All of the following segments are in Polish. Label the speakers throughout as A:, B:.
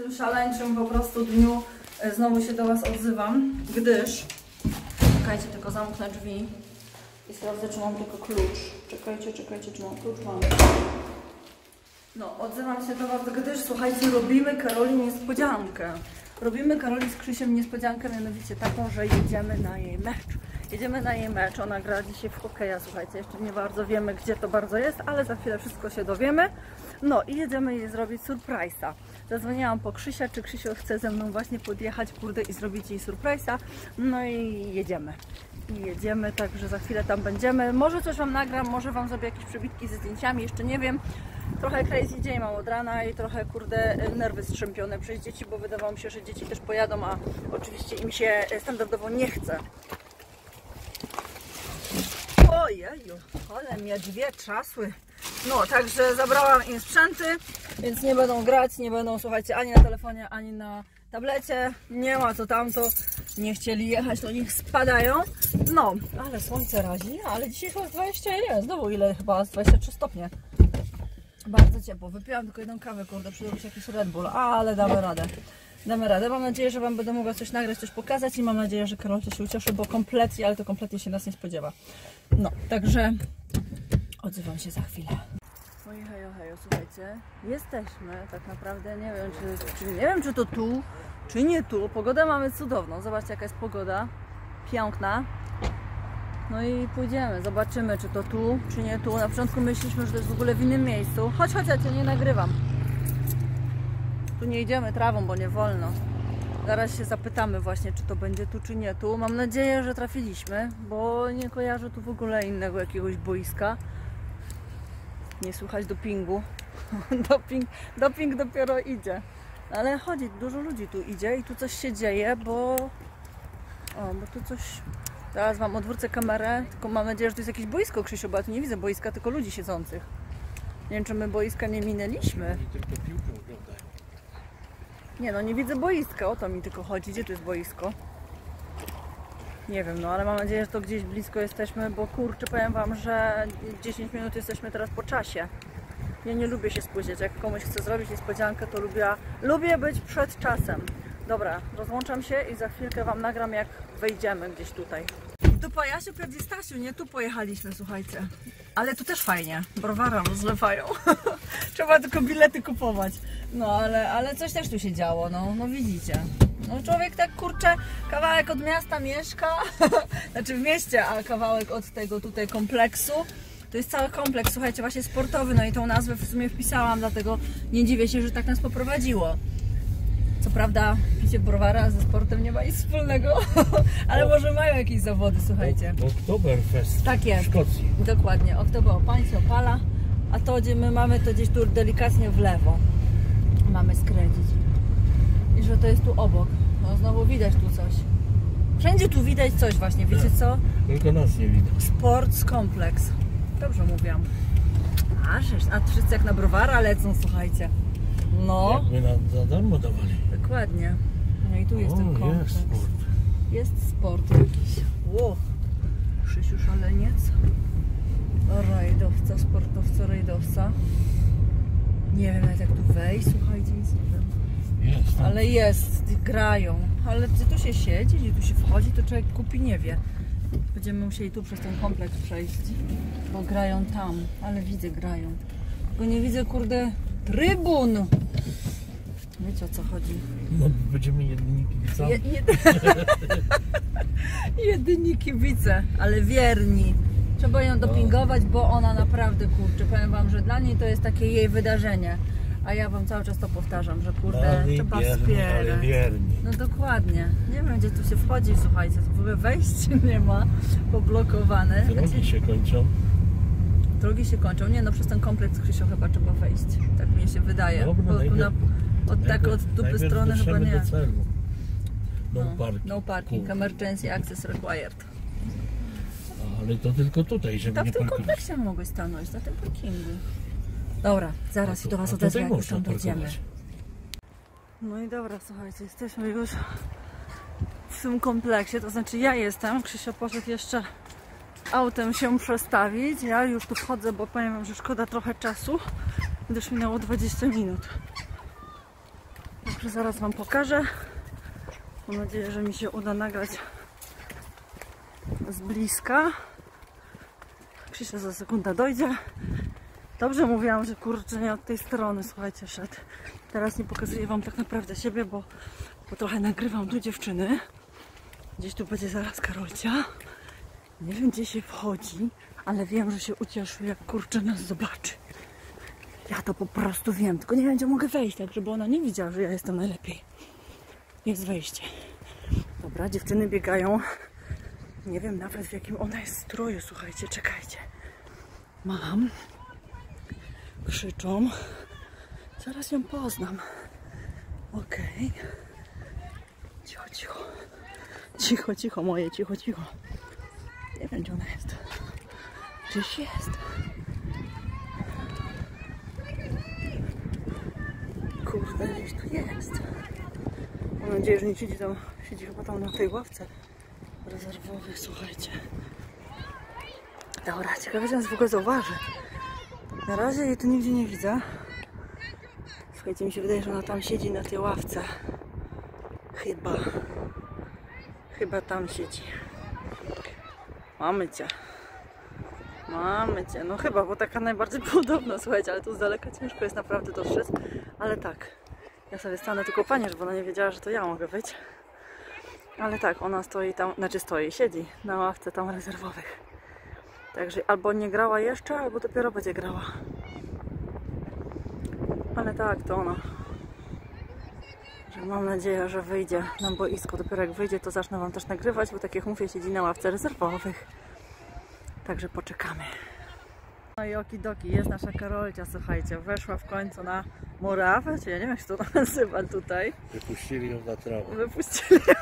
A: tym szaleńczym po prostu dniu znowu się do Was odzywam, gdyż... Czekajcie, tylko zamknę drzwi i sprawdzę, czy mam tylko klucz. Czekajcie, czy mam klucz? Mam. No, odzywam się do Was, gdyż, słuchajcie, robimy Karoli niespodziankę. Robimy Karoli z Krzysiem niespodziankę, mianowicie taką, że jedziemy na jej mecz. Jedziemy na jej mecz, ona gra dzisiaj w hokeja, słuchajcie, jeszcze nie bardzo wiemy, gdzie to bardzo jest, ale za chwilę wszystko się dowiemy. No i jedziemy jej zrobić surprise'a. Zadzwoniłam po Krzysia, czy Krzysio chce ze mną właśnie podjechać, kurde, i zrobić jej surprise'a. No i jedziemy. Także za chwilę tam będziemy. Może coś Wam nagram, może Wam zrobię jakieś przebitki ze zdjęciami, jeszcze nie wiem. Trochę crazy dzień mam od rana i trochę, kurde, nerwy strzępione przez dzieci, bo wydawało mi się, że dzieci też pojadą, a oczywiście im się standardowo nie chce. Ojeju, ale mnie drzwi trzasły. No, także zabrałam im sprzęty, więc nie będą grać, nie będą, słuchajcie, ani na telefonie, ani na tablecie. Nie ma co tamto, nie chcieli jechać, to niech spadają. No, ale słońce razi, ale dzisiaj chyba 20, nie, znowu ile, chyba 23 stopnie. Bardzo ciepło, wypiłam tylko jedną kawę, kurde, przydał się jakiś Red Bull, ale damy radę. Damy radę. Mam nadzieję, że Wam będę mogła coś nagrać, coś pokazać i mam nadzieję, że Karolcia się ucieszy, bo kompletnie, ale to kompletnie się nas nie spodziewa. No, także odzywam się za chwilę. Oj, hejo, słuchajcie, jesteśmy tak naprawdę, nie wiem, czy to tu, czy nie tu. Pogodę mamy cudowną, zobaczcie, jaka jest pogoda, piękna. No i pójdziemy, zobaczymy, czy to tu, czy nie tu. Na początku myśleliśmy, że to jest w ogóle w innym miejscu. Chodź, ja Cię nie nagrywam. Tu nie idziemy trawą, bo nie wolno. Zaraz się zapytamy właśnie, czy to będzie tu, czy nie tu. Mam nadzieję, że trafiliśmy, bo nie kojarzę tu w ogóle innego jakiegoś boiska. Nie słychać dopingu. Doping dopiero idzie. Ale chodzi, dużo ludzi tu idzie i tu coś się dzieje, bo tu coś... Teraz Wam odwrócę kamerę, tylko mam nadzieję, że to jest jakieś boisko, Krzysiu, bo ja tu nie widzę boiska, tylko ludzi siedzących. Nie wiem, czy my boiska nie minęliśmy.
B: Tylko piłkę oglądają.
A: Nie no, nie widzę boiska, o to mi tylko chodzi, gdzie tu jest boisko. Nie wiem, no ale mam nadzieję, że to gdzieś blisko jesteśmy, bo kurczę, powiem Wam, że 10 minut jesteśmy teraz po czasie. Ja nie lubię się spóźniać, jak komuś chcę zrobić niespodziankę, to lubię być przed czasem. Dobra, rozłączam się i za chwilkę Wam nagram, jak wejdziemy gdzieś tutaj. Tu po Jasiu, pewnie Stasiu, nie? Tu pojechaliśmy, słuchajcie. Ale tu też fajnie, browara rozlewają. Trzeba tylko bilety kupować. No ale coś też tu się działo, no widzicie. No człowiek tak, kurczę, kawałek od miasta mieszka, znaczy w mieście, a kawałek od tego tutaj kompleksu. To jest cały kompleks, słuchajcie, właśnie sportowy, no i tą nazwę w sumie wpisałam, dlatego nie dziwię się, że tak nas poprowadziło. Co prawda picie browara ze sportem nie ma nic wspólnego, ale może mają jakieś zawody, słuchajcie.
B: Oktoberfest
A: tak jest.
B: W Szkocji.
A: Dokładnie, Oktoberpań się opala, a to gdzie my mamy, to gdzieś tu delikatnie w lewo mamy skręcić. I że to jest tu obok, no znowu widać tu coś. Wszędzie tu widać coś właśnie, wiecie co?
B: Tylko nas nie widać.
A: Sports kompleks. Dobrze mówiłam. A wszyscy jak na browara lecą, słuchajcie. No.
B: Jakby nam za darmo dawali.
A: Dokładnie. No i tu jest ten kompleks.
B: Jest sport.
A: Jest sport jakiś. Ło. Krzysiu szaleniec. Rajdowca, sportowca, rajdowca. Nie wiem nawet jak tu wejść, słuchajcie, nic nie wiem.
B: Jest.
A: Ale jest, grają. Ale gdzie tu się siedzi, gdzie tu się wchodzi, to człowiek kupi nie wie. Będziemy musieli tu przez ten kompleks przejść, bo grają tam. Ale widzę, grają. Tylko nie widzę, kurde, trybun. Wiecie, o co chodzi?
B: No, będziemy jedyni kibicami.
A: Jedyni kibice, ale wierni. Trzeba ją dopingować, bo ona naprawdę, kurczę, powiem Wam, że dla niej to jest takie jej wydarzenie. A ja Wam cały czas to powtarzam, że kurde, trzeba wspierać. No dokładnie. Nie wiem, gdzie tu się wchodzi, słuchajcie, w ogóle wejście nie ma, poblokowane.
B: Drogi się kończą.
A: Drogi się kończą. Nie no, przez ten kompleks, Krzysiu, chyba trzeba wejść. Tak mi się wydaje.
B: Dobra,
A: od dupy strony chyba nie.
B: No
A: parking, emergency access required.
B: Ale to tylko tutaj, żeby
A: tam
B: nie
A: w tym
B: parkować.
A: kompleksie mogłeś stanąć, na tym parkingu. Dobra, zaraz się do Was odezwę, jak już tam dojdziemy. No i dobra, słuchajcie, jesteśmy już w tym kompleksie, to znaczy ja jestem, Krzysio poszedł jeszcze autem się przestawić, ja już tu wchodzę, bo powiem Wam, że szkoda trochę czasu, gdyż minęło 20 minut. Także zaraz wam pokażę. Mam nadzieję, że mi się uda nagrać z bliska. Krzysia za sekundę dojdzie. Dobrze mówiłam, że kurczę nie od tej strony, słuchajcie, szedł. Teraz nie pokazuję wam tak naprawdę siebie, bo trochę nagrywam tu dziewczyny. Gdzieś tu będzie zaraz Karolcia. Nie wiem, gdzie się wchodzi, ale wiem, że się ucieszy, jak kurczę nas zobaczy. Ja to po prostu wiem, tylko nie wiem, gdzie mogę wejść, tak żeby ona nie widziała, że ja jestem najlepiej. Jest wejście. Dobra, dziewczyny biegają. Nie wiem nawet, w jakim ona jest stroju, słuchajcie, czekajcie. Mam. Krzyczą. Zaraz ją poznam. Okej. Cicho, cicho. Cicho, cicho moje, cicho, cicho. Nie wiem, gdzie ona jest. Gdzieś jest. Kurde, gdzieś tu jest. Mam nadzieję, że nie siedzi tam. Siedzi chyba tam na tej ławce rezerwowej, słuchajcie. Dobra, ciekawe, czy nas w ogóle zauważy. Na razie jej tu nigdzie nie widzę. Słuchajcie, mi się wydaje, że ona tam siedzi na tej ławce. Chyba tam siedzi. Mamy cię. Mamy cię. No chyba, bo taka najbardziej podobna, słuchajcie, ale tu z daleka ciężko jest naprawdę dostrzec. Ale tak, ja sobie stanę tylko panie, żeby ona nie wiedziała, że to ja mogę być. Ale tak, ona stoi tam, znaczy stoi, siedzi na ławce tam rezerwowych. Także albo nie grała jeszcze, albo dopiero będzie grała. Ale tak, to ona. Że mam nadzieję, że wyjdzie na boisko. Dopiero jak wyjdzie, to zacznę wam też nagrywać, bo tak jak mówię, siedzi na ławce rezerwowych. Także poczekamy. No i okidoki, jest nasza Karolcia, słuchajcie. Weszła w końcu na murawę, czy ja nie wiem, jak się to nazywa tutaj.
B: Wypuścili ją na trawę.
A: Wypuścili ją.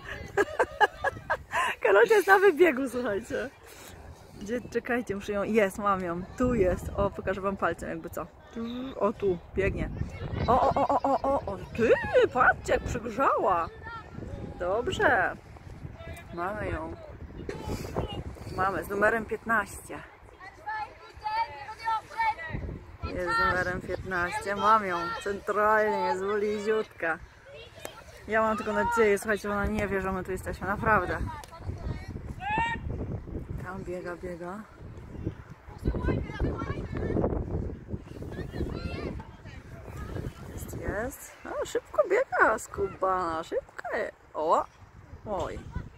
A: Karolcia jest na wybiegu, słuchajcie. Gdzie, czekajcie, muszę ją... Jest, mam ją. Tu jest. O, pokażę wam palcem, jakby co. O, tu, biegnie. O, ty, patrzcie, jak przygrzała. Dobrze. Mamy ją. Mamy, z numerem 15. Jest z numerem 15. Mam ją. Centralnie, jest bliziutka. Ja mam tylko nadzieję, słuchajcie, ona nie wie, że my tu jesteśmy. Naprawdę. Tam biega. Jest. O, szybko biega, skubana. Szybko jest. O! Oj.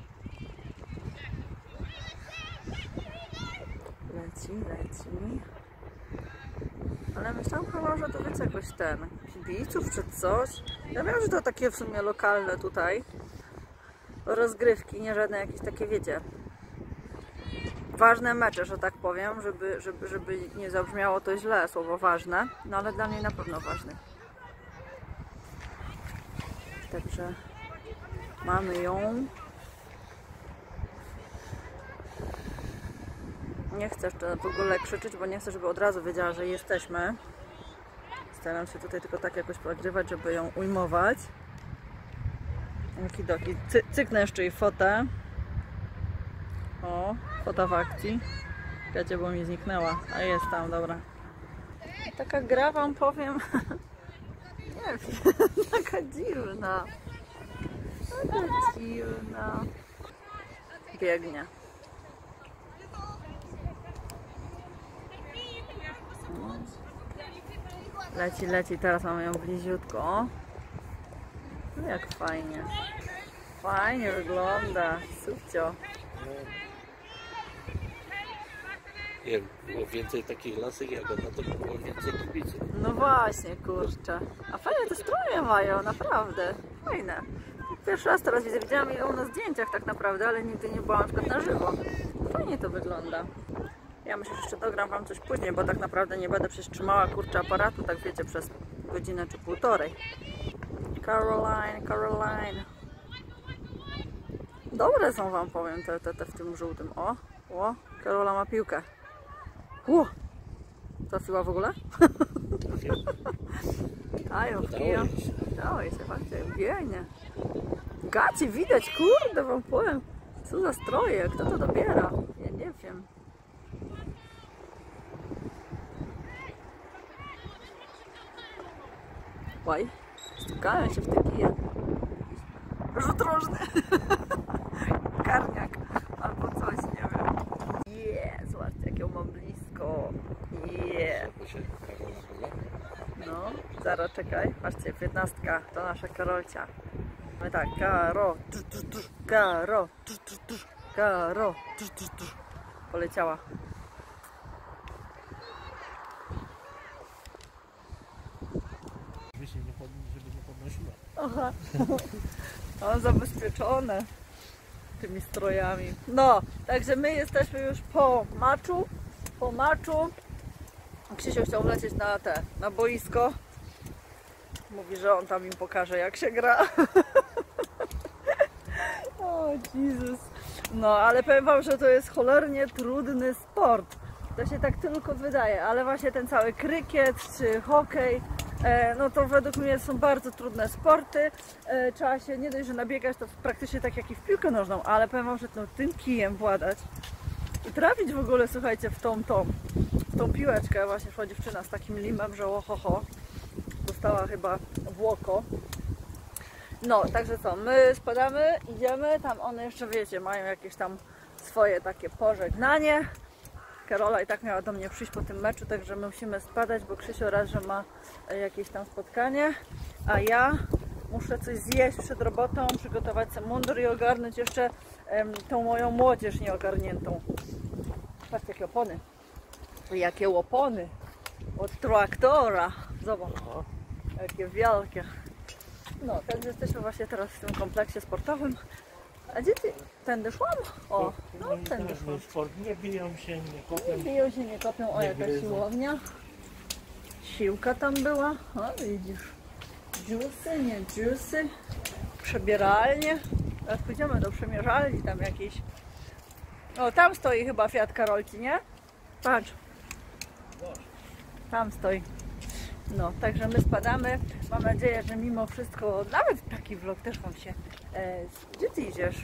A: Leci. Ale myślałam chyba, że to wiecie jakoś kibiców czy coś. Ja wiem, że to takie w sumie lokalne tutaj rozgrywki, nie żadne jakieś takie, wiecie, ważne mecze, że tak powiem, żeby nie zabrzmiało to źle, słowo ważne, no ale dla mnie na pewno ważne. Także mamy ją. Nie chcę jeszcze w ogóle krzyczeć, bo nie chcę, żeby od razu wiedziała, że jesteśmy. Staram się tutaj tylko tak jakoś podgrywać, żeby ją ujmować. Okidoki. Cyknę jeszcze jej fotę. O, fota w akcji. Czekajcie, bo mi zniknęła. A jest tam, dobra. Taka gra, wam powiem. Nie wiem, taka dziwna. Taka dziwna. Biegnie. Leci, teraz mamy ją bliziutko. No jak fajnie. Fajnie wygląda. Subcio.
B: Nie wiem, było więcej takich lasek jak ona, to było więcej kibiców.
A: No właśnie, kurczę. A fajne te stroje mają, naprawdę. Fajne. Pierwszy raz teraz widzę, widziałam je na zdjęciach tak naprawdę, ale nigdy nie byłam na przykład na żywo. Fajnie to wygląda. Ja myślę, że jeszcze dogram wam coś później, bo tak naprawdę nie będę przecież trzymała kurczę aparatu, tak wiecie, przez godzinę czy półtorej. Caroline. Dobre są, wam powiem, te w tym żółtym. O, Karola ma piłkę. Trafiła w ogóle? Dało się, patrzcie, biegnie. Gaci widać, kurde, wam powiem. Co za stroje, kto to dobiera? Ja nie wiem. Łaj. Stukają się w te kije. Rzut różny. Karniak albo coś, nie wiem. Zobaczcie, jak ją mam blisko. No, zaraz czekaj. Patrzcie, 15. To nasza Karolcia. My tak, Karo, Karo, Karo, poleciała.
B: Żeby nie podnosiła.
A: Aha, o, zabezpieczone tymi strojami. No, także my jesteśmy już po maczu. Krzysiu chciał wlecieć na boisko. Mówi, że on tam im pokaże, jak się gra. O Jezus. No, ale powiem wam, że to jest cholernie trudny sport. To się tak tylko wydaje, ale właśnie ten cały krykiet czy hokej, no to według mnie są bardzo trudne sporty. Trzeba się nie dość, że nabiegać, to praktycznie tak jak i w piłkę nożną, ale powiem wam, że no, tym kijem władać i trafić w ogóle, słuchajcie, w tą piłeczkę. Właśnie szła dziewczyna z takim limem, że ohoho, dostała chyba w oko. No, także co, my spadamy, idziemy, tam one jeszcze, wiecie, mają jakieś tam swoje takie pożegnanie. Karola i tak miała do mnie przyjść po tym meczu, także my musimy spadać, bo Krzysiu raz, że ma jakieś tam spotkanie, a ja muszę coś zjeść przed robotą, przygotować sobie mundur i ogarnąć jeszcze tą moją młodzież nieogarniętą. Patrzcie, jakie opony. Jakie opony od traktora. Zobacz, jakie wielkie. No, także jesteśmy właśnie teraz w tym kompleksie sportowym. A dzieci, tędy szłam? O, no tędy szłam.
B: Nie biją się, nie kopią.
A: Nie biją się, nie kopią. O, jaka siłownia. Siłka tam była. O, widzisz. Dżusy, nie dżusy. Przebieralnie. Teraz pójdziemy do przemierzalni tam jakiejś. O, tam stoi chyba Fiat Karolci, nie? Patrz. Tam stoi. No, także my spadamy. Mam nadzieję, że mimo wszystko, nawet taki vlog też wam się... gdzie ty idziesz?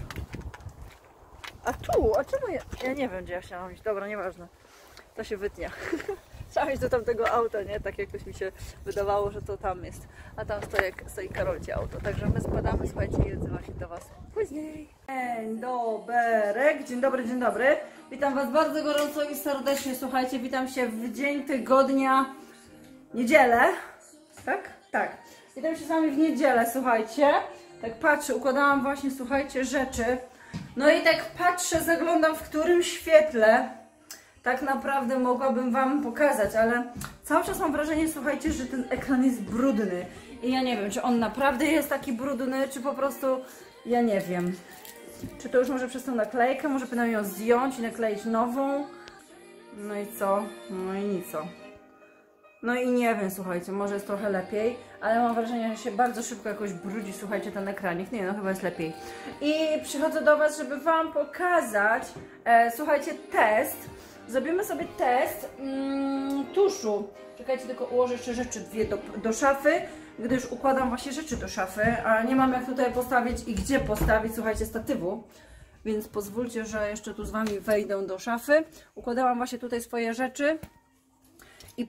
A: A tu? A czemu ja nie wiem, gdzie ja chciałam iść. Dobra, nieważne. To się wytnie. Chciałam iść do tamtego auta, nie? Tak jakoś mi się wydawało, że to tam jest. A tam stoi Karolcie auto. Także my spadamy, słuchajcie, i odzywam się do was później. Dzień dobry. Dzień dobry, dzień dobry. Witam was bardzo gorąco i serdecznie. Słuchajcie, witam się w dzień tygodnia... Niedzielę, tak? Tak. Witam się z wami w niedzielę, słuchajcie. Tak patrzę, układałam właśnie, słuchajcie, rzeczy. No i tak patrzę, zaglądam, w którym świetle tak naprawdę mogłabym wam pokazać, ale cały czas mam wrażenie, słuchajcie, że ten ekran jest brudny. I ja nie wiem, czy on naprawdę jest taki brudny, czy po prostu, ja nie wiem. Czy to już może przez tą naklejkę, może powinnam ją zdjąć i nakleić nową. No i co? No i nic. No i nie wiem, słuchajcie, może jest trochę lepiej, ale mam wrażenie, że się bardzo szybko jakoś brudzi, słuchajcie, ten ekranik. Nie no, chyba jest lepiej. I przychodzę do was, żeby wam pokazać, słuchajcie, test. Zrobimy sobie test tuszu. Czekajcie, tylko ułożę jeszcze rzeczy dwie do szafy, gdyż układam właśnie rzeczy do szafy, a nie mam jak tutaj postawić i gdzie postawić, słuchajcie, statywu. Więc pozwólcie, że jeszcze tu z wami wejdę do szafy. Układałam właśnie tutaj swoje rzeczy. I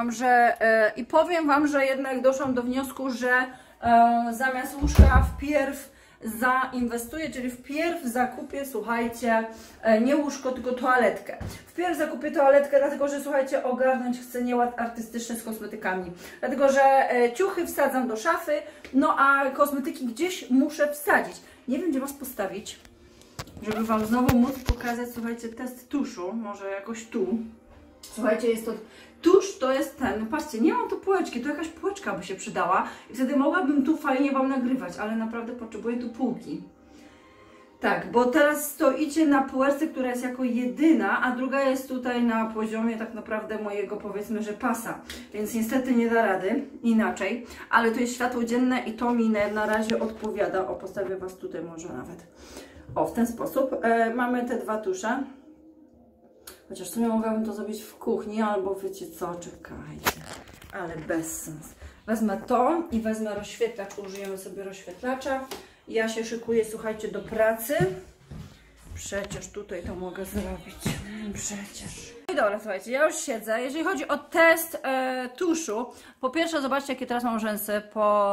A: powiem wam, że jednak doszłam do wniosku, że zamiast łóżka wpierw zainwestuję, czyli wpierw zakupię, słuchajcie, nie łóżko, tylko toaletkę. Wpierw zakupię toaletkę, dlatego że, słuchajcie, ogarnąć chcę nieład artystyczny z kosmetykami. Dlatego że ciuchy wsadzam do szafy, no a kosmetyki gdzieś muszę wsadzić. Nie wiem, gdzie was postawić, żeby wam znowu móc pokazać, słuchajcie, test tuszu. Może jakoś tu. Słuchajcie, jest to... Tusz to jest ten, no patrzcie, nie mam tu półeczki, to jakaś półeczka by się przydała i wtedy mogłabym tu fajnie wam nagrywać, ale naprawdę potrzebuję tu półki. Tak, bo teraz stoicie na półeczce, która jest jako jedyna, a druga jest tutaj na poziomie tak naprawdę mojego, powiedzmy, że pasa. Więc niestety nie da rady inaczej, ale tu jest światło dzienne i to mi na razie odpowiada. O, postawię was tutaj może nawet. O, w ten sposób. Mamy te dwa tusze. Chociaż w sumie mogłabym to zrobić w kuchni, albo wiecie co, czekajcie. Ale bez sens. Wezmę to i wezmę rozświetlacz, użyjemy sobie rozświetlacza. Ja się szykuję, słuchajcie, do pracy. Przecież tutaj to mogę zrobić. Przecież. No i dobra, słuchajcie, ja już siedzę. Jeżeli chodzi o test tuszu, po pierwsze zobaczcie, jakie teraz mam rzęsy po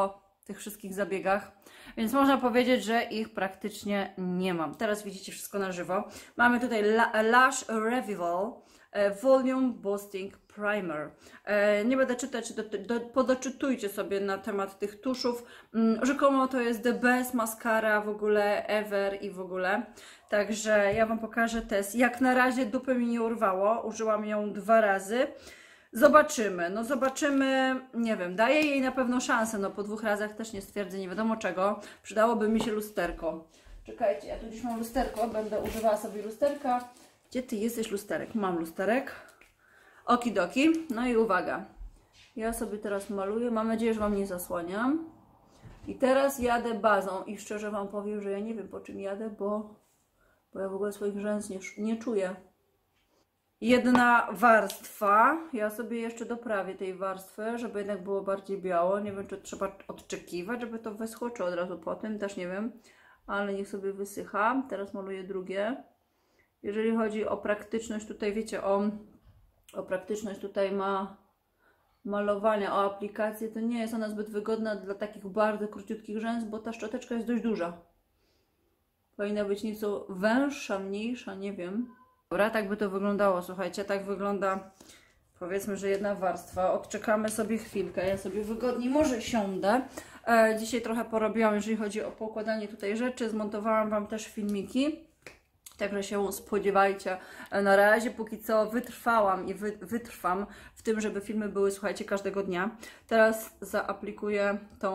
A: tych wszystkich zabiegach, więc można powiedzieć, że ich praktycznie nie mam. Teraz widzicie wszystko na żywo. Mamy tutaj Lash Revival Volume Boosting Primer. Nie będę czytać, podoczytujcie sobie na temat tych tuszów. Rzekomo to jest the best mascara w ogóle ever i w ogóle. Także ja Wam pokażę test. Jak na razie dupy mi nie urwało. Użyłam ją 2 razy. Zobaczymy, no zobaczymy, nie wiem, daję jej na pewno szansę, no po 2 razach też nie stwierdzę nie wiadomo czego. Przydałoby mi się lusterko. Czekajcie, ja tu gdzieś mam lusterko, będę używała sobie lusterka. Gdzie Ty jesteś, lusterek? Mam lusterek. Okidoki. No i uwaga. Ja sobie teraz maluję. Mam nadzieję, że Wam nie zasłaniam. I teraz jadę bazą. I szczerze Wam powiem, że ja nie wiem, po czym jadę, bo ja w ogóle swoich rzęs nie czuję. Jedna warstwa. Ja sobie jeszcze doprawię tej warstwy, żeby jednak było bardziej biało. Nie wiem, czy trzeba odczekiwać, żeby to wyschło, czy od razu po tym. Też nie wiem. Ale niech sobie wysycha. Teraz maluję drugie. Jeżeli chodzi o praktyczność, tutaj wiecie, o praktyczność tutaj malowania, o aplikację, to nie jest ona zbyt wygodna dla takich bardzo króciutkich rzęs, bo ta szczoteczka jest dość duża. Powinna być nieco węższa, mniejsza, nie wiem. Dobra, tak by to wyglądało, słuchajcie, tak wygląda, powiedzmy, że jedna warstwa. Odczekamy sobie chwilkę, ja sobie wygodniej może siądę. Dzisiaj trochę porobiłam, jeżeli chodzi o poukładanie tutaj rzeczy, zmontowałam Wam też filmiki. Także się spodziewajcie. Na razie póki co wytrwałam i wytrwam w tym, żeby filmy były, słuchajcie, każdego dnia. Teraz zaaplikuję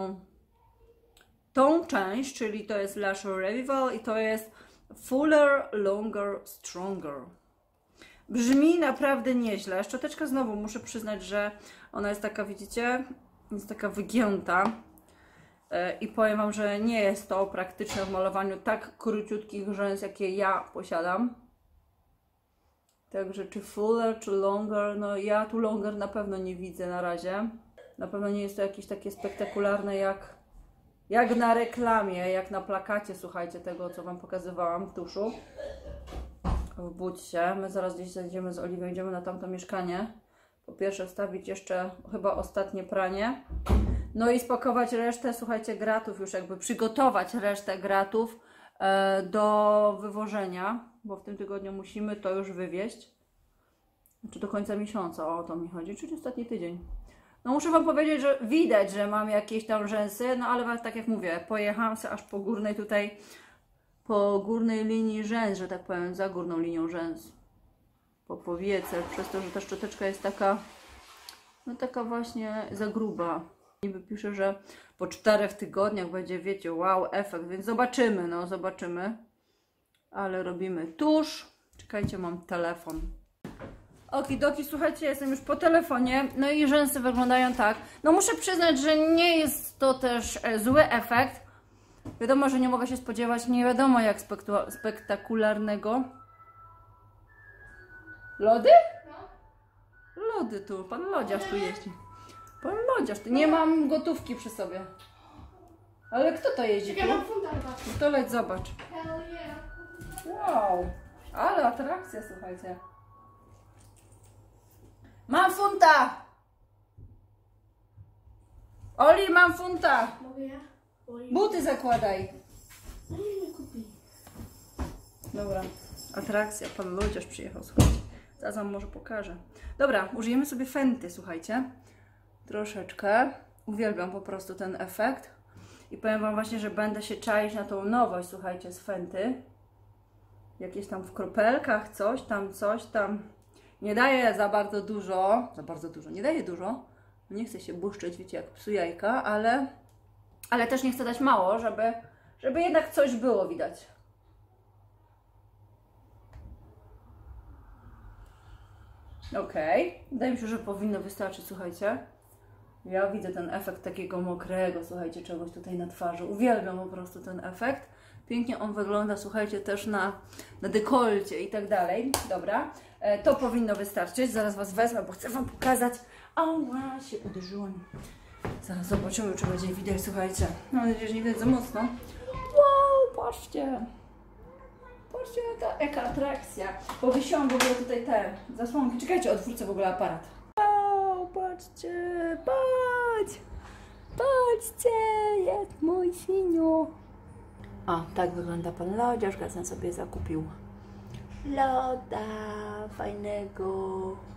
A: tą część, czyli to jest Lash Revival i to jest Fuller, Longer, Stronger. Brzmi naprawdę nieźle. Szczoteczka znowu muszę przyznać, że ona jest taka, widzicie, jest taka wygięta. I powiem Wam, że nie jest to praktyczne w malowaniu tak króciutkich rzęs, jakie ja posiadam. Także czy fuller, czy longer, no ja tu longer na pewno nie widzę na razie. Na pewno nie jest to jakieś takie spektakularne jak na reklamie, jak na plakacie, słuchajcie, tego co Wam pokazywałam, tuszu. Wbudź się, my zaraz gdzieś zajdziemy z Oliwią, idziemy na tamto mieszkanie. Po pierwsze wstawić jeszcze chyba ostatnie pranie. No i spakować resztę, słuchajcie, gratów, już jakby przygotować resztę gratów do wywożenia, bo w tym tygodniu musimy to już wywieźć. Znaczy do końca miesiąca, o to mi chodzi, czyli ostatni tydzień. No muszę Wam powiedzieć, że widać, że mam jakieś tam rzęsy, no ale tak jak mówię, pojechałam sobie aż po górnej tutaj, po górnej linii rzęs, że tak powiem, za górną linią rzęs. Po powiece, przez to, że ta szczoteczka jest taka, no taka właśnie za gruba. Niby pisze, że po 4 tygodniach będzie, wiecie, wow, efekt, więc zobaczymy, no zobaczymy. Ale robimy tusz. Czekajcie, mam telefon. Okidoki, słuchajcie, jestem już po telefonie, no i rzęsy wyglądają tak. No muszę przyznać, że nie jest to też zły efekt. Wiadomo, że nie mogę się spodziewać, nie wiadomo jak spektakularnego. Lody? Lody tu, pan lodziarz tu jeździ. Pan lodziarz, tu nie mam gotówki przy sobie. Ale kto to jeździ tu? No to leć, zobacz. Wow, ale atrakcja, słuchajcie. Mam funta! Oli, mam funta! Buty zakładaj. Dobra, atrakcja, pan lodziarz przyjechał, słuchajcie. Zaraz Wam może pokażę. Dobra, użyjemy sobie Fenty, słuchajcie. Troszeczkę. Uwielbiam po prostu ten efekt. I powiem Wam właśnie, że będę się czaić na tą nowość, słuchajcie, z Fenty. Jakieś tam w kropelkach, coś tam. Nie daje za bardzo dużo. Nie daje dużo. Nie chcę się błyszczeć, wiecie, jak psu jajka, ale też nie chcę dać mało, żeby jednak coś było widać. Okej, wydaje mi się, że powinno wystarczyć, słuchajcie. Ja widzę ten efekt takiego mokrego, słuchajcie, czegoś tutaj na twarzy. Uwielbiam po prostu ten efekt. Pięknie on wygląda, słuchajcie, też na dekolcie i tak dalej. Dobra, to powinno wystarczyć. Zaraz Was wezmę, bo chcę Wam pokazać. Ała, się uderzyłam. Zaraz zobaczymy, czy będzie widać, słuchajcie. Mam nadzieję, że nie widać za mocno. Wow, patrzcie. Patrzcie, jaka atrakcja. Powiesiłam w ogóle tutaj te zasłonki. Czekajcie, odwrócę w ogóle aparat. Wow, patrzcie, patrzcie, jest mój Siniu. O, tak wygląda pan lodziarz. Gazan sobie zakupił loda fajnego.